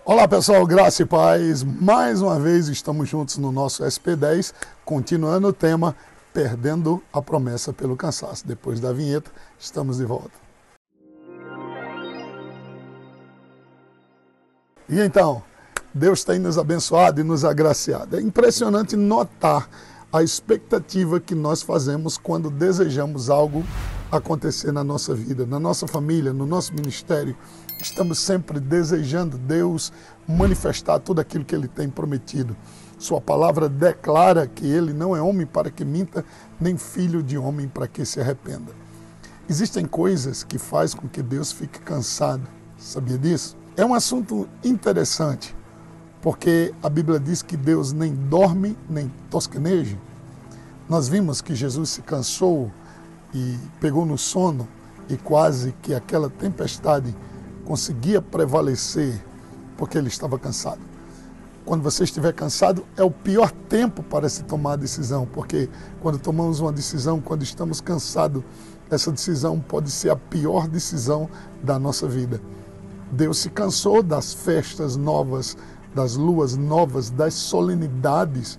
Olá pessoal, graça e paz. Mais uma vez estamos juntos no nosso SP10, continuando o tema Perdendo a Promessa pelo Cansaço. Depois da vinheta, estamos de volta. E então, Deus tem nos abençoado e nos agraciado. É impressionante notar a expectativa que nós fazemos quando desejamos algo acontecer na nossa vida, na nossa família, no nosso ministério. Estamos sempre desejando Deus manifestar tudo aquilo que Ele tem prometido. Sua palavra declara que Ele não é homem para que minta, nem filho de homem para que se arrependa. Existem coisas que fazem com que Deus fique cansado. Sabia disso? É um assunto interessante, porque a Bíblia diz que Deus nem dorme, nem tosqueneja. Nós vimos que Jesus se cansou e pegou no sono e quase que aquela tempestade conseguia prevalecer porque ele estava cansado. Quando você estiver cansado, é o pior tempo para se tomar a decisão, porque quando tomamos uma decisão, quando estamos cansados, essa decisão pode ser a pior decisão da nossa vida. Deus se cansou das festas novas, das luas novas, das solenidades.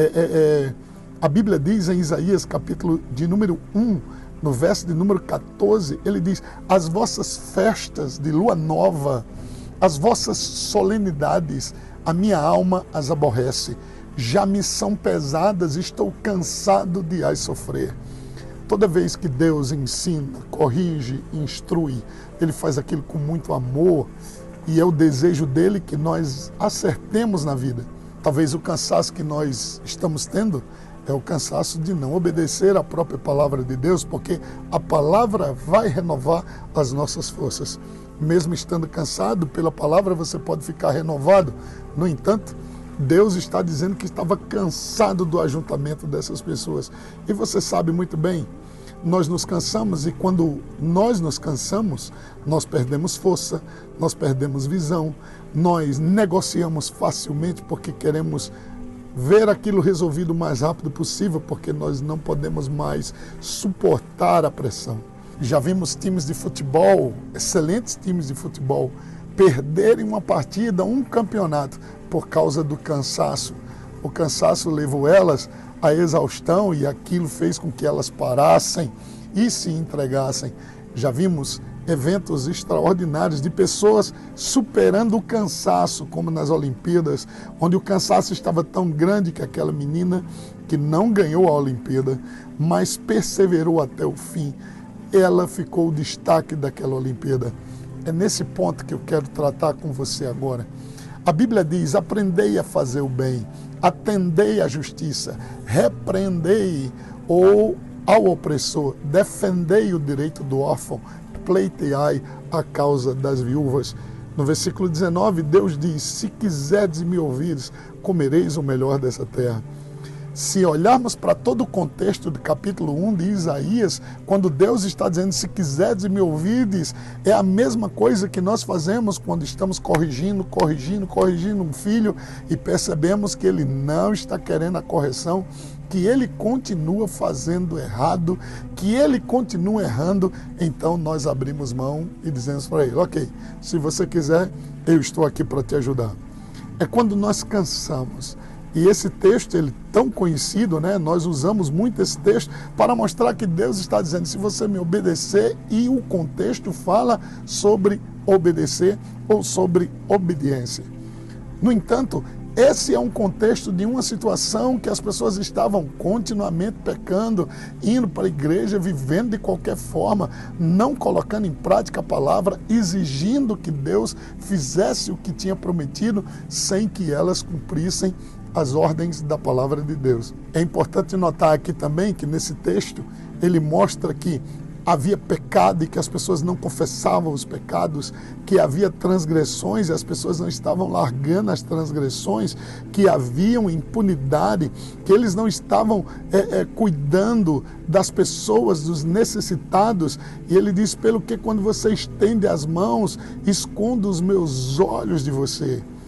A Bíblia diz em Isaías, capítulo de número 1, no verso de número 14, ele diz: as vossas festas de lua nova, as vossas solenidades, a minha alma as aborrece. Já me são pesadas, estou cansado de as sofrer. Toda vez que Deus ensina, corrige, instrui, Ele faz aquilo com muito amor e é o desejo dEle que nós acertemos na vida. Talvez o cansaço que nós estamos tendo é o cansaço de não obedecer à própria palavra de Deus, porque a palavra vai renovar as nossas forças. Mesmo estando cansado pela palavra, você pode ficar renovado. No entanto, Deus está dizendo que estava cansado do ajuntamento dessas pessoas. E você sabe muito bem, nós nos cansamos e quando nós nos cansamos, nós perdemos força, nós perdemos visão, nós negociamos facilmente porque queremos ver aquilo resolvido o mais rápido possível, porque nós não podemos mais suportar a pressão. Já vimos times de futebol, excelentes times de futebol, perderem uma partida, um campeonato, por causa do cansaço. O cansaço levou elas à exaustão e aquilo fez com que elas parassem e se entregassem. Já vimos eventos extraordinários de pessoas superando o cansaço, como nas Olimpíadas, onde o cansaço estava tão grande que aquela menina que não ganhou a Olimpíada, mas perseverou até o fim, ela ficou o destaque daquela Olimpíada. É nesse ponto que eu quero tratar com você agora. A Bíblia diz: aprendei a fazer o bem, atendei à justiça, repreendei ao opressor, defendei o direito do órfão, pleiteai a causa das viúvas. No versículo 19, Deus diz: se quiserdes me ouvires, comereis o melhor dessa terra. Se olharmos para todo o contexto do capítulo 1 de Isaías, quando Deus está dizendo, se quiserdes me ouvirdes, é a mesma coisa que nós fazemos quando estamos corrigindo um filho e percebemos que ele não está querendo a correção, que ele continua fazendo errado, que ele continua errando, então nós abrimos mão e dizemos para ele: ok, se você quiser, eu estou aqui para te ajudar. É quando nós cansamos. E esse texto, ele tão conhecido, né? Nós usamos muito esse texto para mostrar que Deus está dizendo: se você me obedecer, e o contexto fala sobre obedecer ou sobre obediência. No entanto, esse é um contexto de uma situação que as pessoas estavam continuamente pecando, indo para a igreja, vivendo de qualquer forma, não colocando em prática a palavra, exigindo que Deus fizesse o que tinha prometido, sem que elas cumprissem as ordens da palavra de Deus. É importante notar aqui também que nesse texto ele mostra que havia pecado e que as pessoas não confessavam os pecados, que havia transgressões e as pessoas não estavam largando as transgressões, que haviam impunidade, que eles não estavam cuidando das pessoas, dos necessitados. E ele diz: pelo que quando você estende as mãos, escondo os meus olhos de você.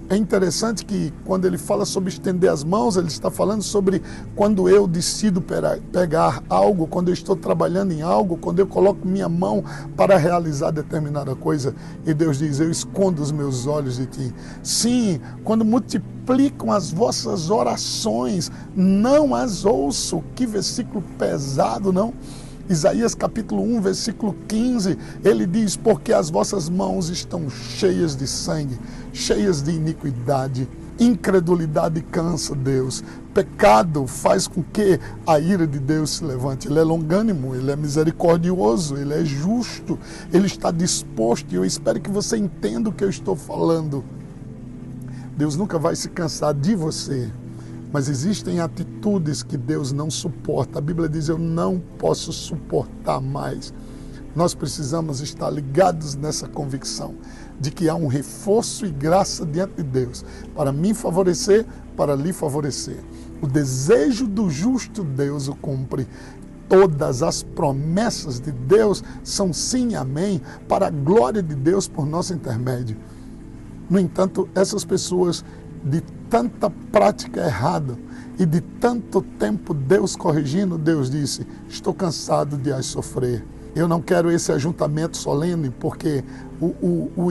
É interessante que quando ele fala sobre estender as mãos, ele está falando sobre quando eu decido pegar algo, quando eu estou trabalhando em algo, quando eu coloco minha mão para realizar determinada coisa. E Deus diz, eu escondo os meus olhos de ti. Sim, quando multiplicam as vossas orações, não as ouço. Que versículo pesado, não? Isaías capítulo 1, versículo 15, ele diz, porque as vossas mãos estão cheias de sangue, cheias de iniquidade, incredulidade cansa Deus, pecado faz com que a ira de Deus se levante. Ele é longânimo, ele é misericordioso, ele é justo, ele está disposto, e eu espero que você entenda o que eu estou falando. Deus nunca vai se cansar de você. Mas existem atitudes que Deus não suporta. A Bíblia diz, eu não posso suportar mais. Nós precisamos estar ligados nessa convicção de que há um reforço e graça diante de Deus para me favorecer, para lhe favorecer. O desejo do justo Deus o cumpre. Todas as promessas de Deus são sim e amém para a glória de Deus por nosso intermédio. No entanto, essas pessoas de tanta prática errada e de tanto tempo Deus corrigindo, Deus disse, estou cansado de as sofrer. Eu não quero esse ajuntamento solene, porque o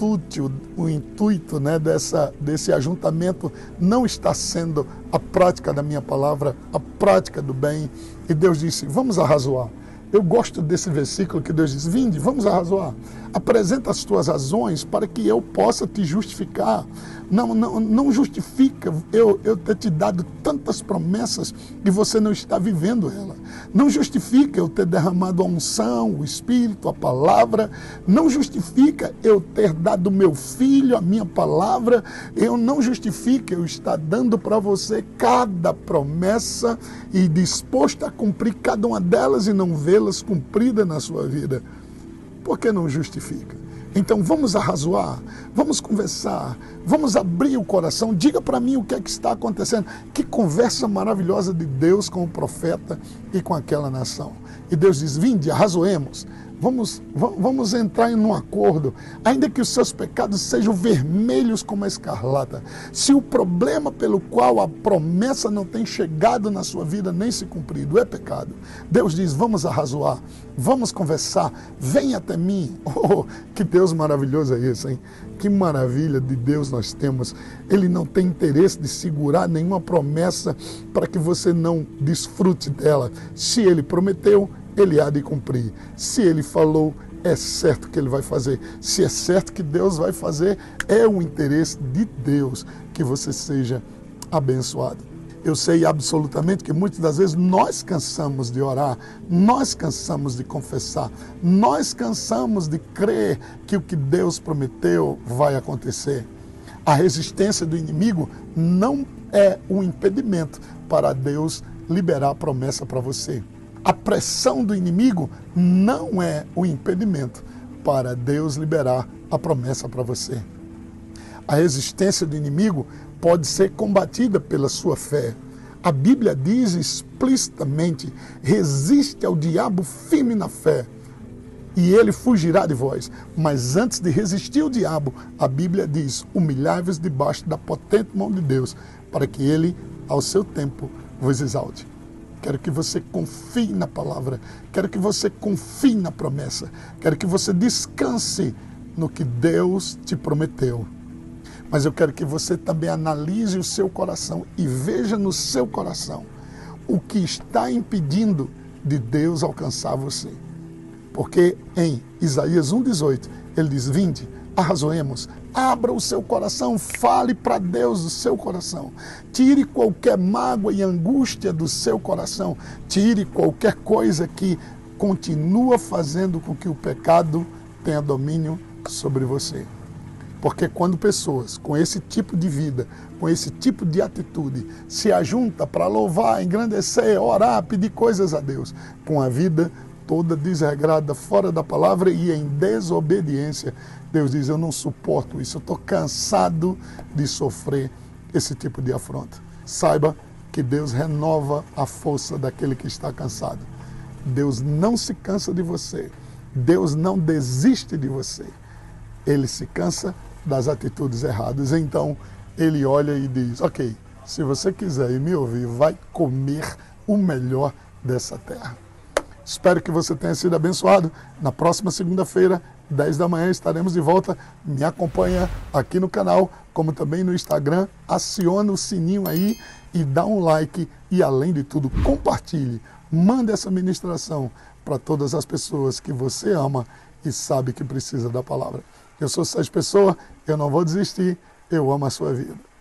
intuito né, desse ajuntamento não está sendo a prática da minha palavra, a prática do bem. E Deus disse, vamos arrazoar. Eu gosto desse versículo que Deus diz, vinde, vamos arrazoar. Apresenta as tuas razões para que eu possa te justificar. Não justifica eu ter te dado tantas promessas e você não está vivendo ela. Não justifica eu ter derramado a unção, o Espírito, a palavra. Não justifica eu ter dado meu filho, a minha palavra. Não justifica eu estar dando para você cada promessa e disposto a cumprir cada uma delas e não vê-las cumpridas na sua vida. Por que não justifica? Então vamos arrazoar, vamos conversar, vamos abrir o coração, diga para mim o que é que está acontecendo. Que conversa maravilhosa de Deus com o profeta e com aquela nação. E Deus diz, vinde, arrazoemos, vamos entrar em um acordo, ainda que os seus pecados sejam vermelhos como a escarlata. Se o problema pelo qual a promessa não tem chegado na sua vida nem se cumprido é pecado, Deus diz, vamos arrazoar, vamos conversar, vem até mim. Oh, que Deus maravilhoso é esse, hein? Que maravilha de Deus nós temos. Ele não tem interesse de segurar nenhuma promessa para que você não desfrute dela. Se Ele prometeu, Ele há de cumprir. Se Ele falou, é certo que Ele vai fazer. Se é certo que Deus vai fazer, é o interesse de Deus que você seja abençoado. Eu sei absolutamente que muitas das vezes nós cansamos de orar, nós cansamos de confessar, nós cansamos de crer que o que Deus prometeu vai acontecer. A resistência do inimigo não é um impedimento para Deus liberar a promessa para você. A pressão do inimigo não é um impedimento para Deus liberar a promessa para você. A resistência do inimigo pode ser combatida pela sua fé. A Bíblia diz explicitamente, resiste ao diabo firme na fé, e ele fugirá de vós. Mas antes de resistir ao diabo, a Bíblia diz, humilhai-vos debaixo da potente mão de Deus, para que ele, ao seu tempo, vos exalte. Quero que você confie na palavra, quero que você confie na promessa, quero que você descanse no que Deus te prometeu. Mas eu quero que você também analise o seu coração e veja no seu coração o que está impedindo de Deus alcançar você. Porque em Isaías 1,18, ele diz, vinde, arrazoemos, abra o seu coração, fale para Deus do seu coração. Tire qualquer mágoa e angústia do seu coração. Tire qualquer coisa que continua fazendo com que o pecado tenha domínio sobre você. Porque quando pessoas com esse tipo de vida, com esse tipo de atitude, se ajuntam para louvar, engrandecer, orar, pedir coisas a Deus, com a vida toda desregrada, fora da palavra e em desobediência, Deus diz, eu não suporto isso, eu estou cansado de sofrer esse tipo de afronta. Saiba que Deus renova a força daquele que está cansado. Deus não se cansa de você, Deus não desiste de você. Ele se cansa das atitudes erradas. Então ele olha e diz, ok, se você quiser e me ouvir, vai comer o melhor dessa terra. Espero que você tenha sido abençoado. Na próxima segunda-feira, 10 da manhã, estaremos de volta. Me acompanha aqui no canal, como também no Instagram. Aciona o sininho aí e dá um like. E, além de tudo, compartilhe. Mande essa ministração para todas as pessoas que você ama e sabe que precisa da palavra. Eu sou Sérgio Pessoa, eu não vou desistir, eu amo a sua vida.